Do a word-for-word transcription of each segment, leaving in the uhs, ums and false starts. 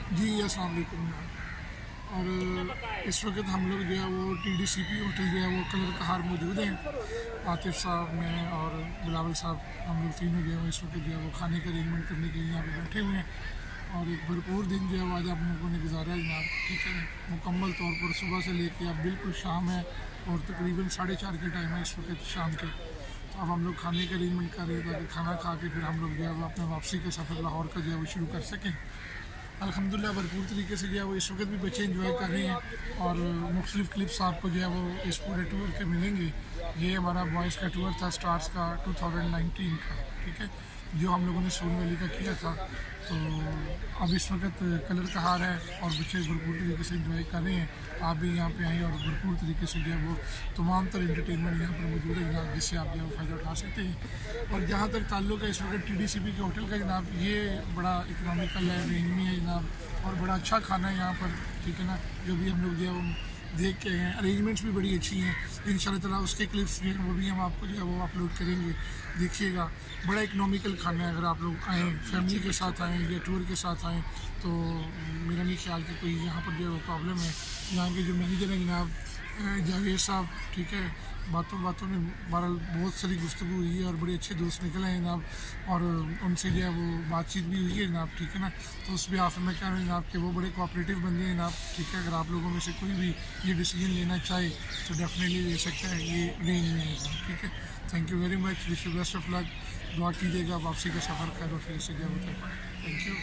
जी अस्सलाम वालेकुम। और इस वक्त हम लोग जो है वो टीडीसीपी होटल जो है वो कलर कहार मौजूद हैं। आतिफ साहब मैं और बिलावल साहब हम लोग तीनों जो है वो इस वक्त जो है वो खाने का अरेंजमेंट करने के लिए यहाँ पे बैठे हुए हैं। और एक भरपूर दिन जो है वो आज आप लोगों ने गुजारा है जनाब, ठीक है। मुकम्मल तौर पर सुबह से लेके अब बिल्कुल शाम है और तकरीबन साढ़े चार के टाइम है इस वक्त शाम के। तो अब हम लोग खाने का अरेंजमेंट कर रहे हैं ताकि खाना खा के फिर हम लोग जो है वो अपने वापसी का सफ़र लाहौर का जो है वो शुरू कर सकें। अल्हम्दुलिल्लाह भरपूर तरीके से जो है वो इस वक्त भी बच्चे इंजॉय कर रहे हैं और मुख्तलिफ क्लिप्स आपको जो है वो इस पूरे टूर के मिलेंगे। ये हमारा बॉयज़ का टूर था स्टार्स का टू थाउजेंड नाइनटीन का, ठीक है, जो हम लोगों ने सोन वैली का किया था। तो अब इस वक्त कलर कहार है और बच्चे भरपूर तरीके से इंजॉय कर रहे हैं। आप भी यहाँ पे आएँ और भरपूर तरीके से जो है वो तमाम तर इंटरटेनमेंट यहाँ पर मौजूद है जनाब, जिससे आप जो है फ़ायदा उठा सकते हैं। और जहाँ तक ताल्लुक़ है इस वक्त टी डी सी पी के होटल का जनाब, ये बड़ा इकनॉमिकल है, रेंज में है जनाब, और बड़ा अच्छा खाना है यहाँ पर, ठीक है ना। जो भी हम लोग जो है वो देख के हैं, अरेंजमेंट्स भी बड़ी अच्छी हैं। इंशाल्लाह ताला उसके क्लिप्स भी हैं, वो भी हम आपको जो है वो अपलोड करेंगे, देखिएगा। बड़ा इकनॉमिकल खाना है। अगर आप लोग आएँ फैमिली के साथ आएँ या टूर के साथ आएँ तो मेरा नहीं ख्याल कि कोई यहाँ पर जो है वो प्रॉब्लम है। यहाँ के जो मैनेजर हैं जनाब जावेद साहब, ठीक है, बातों बातों में बहरहाल बहुत सारी गुफ्तगू हुई है और बड़े अच्छे दोस्त निकले हैं जनाब, और उनसे जो है वो बातचीत भी हुई है जनाब, ठीक है ना। तो उस भी आप मैं कह रहा हूँ जनाब कि वो बड़े कोऑपरेटिव बंदे हैं जनाब, ठीक है। अगर आप लोगों में से कोई भी ये डिसीजन लेना चाहे तो डेफिनेटली ले सकता है, ये रेंज में है, ठीक है। Thank you very much, wish you best of luck. दुआ कीजिएगा वापसी का सफ़र खैर और फिर से जो होता है। थैंक यू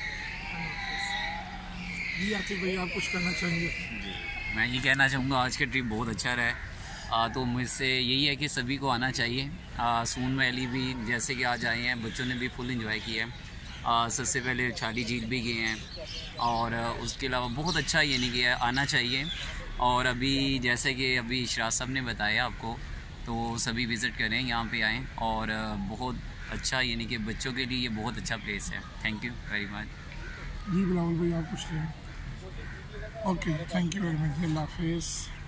जी। आतिफ भाई आप कुछ कहना चाहेंगे? मैं ये कहना चाहूँगा आज का ट्रिप बहुत अच्छा रहा है। आ, तो मुझसे यही है कि सभी को आना चाहिए। आ, सून वैली भी जैसे कि आज आए हैं, बच्चों ने भी फुल एंजॉय किया है। आ, सबसे पहले छाली झील भी गए हैं और उसके अलावा बहुत अच्छा यानी कि आना चाहिए। और अभी जैसे कि अभी इशरात साहब ने बताया आपको, तो सभी विज़िट करें, यहाँ पे आएँ और बहुत अच्छा यानी कि बच्चों के लिए ये बहुत अच्छा प्लेस है। Thank you very much. जी बिलावल भाई आप कुछ कहें? Okay, thank you very much, अल्लाह हाफिज़।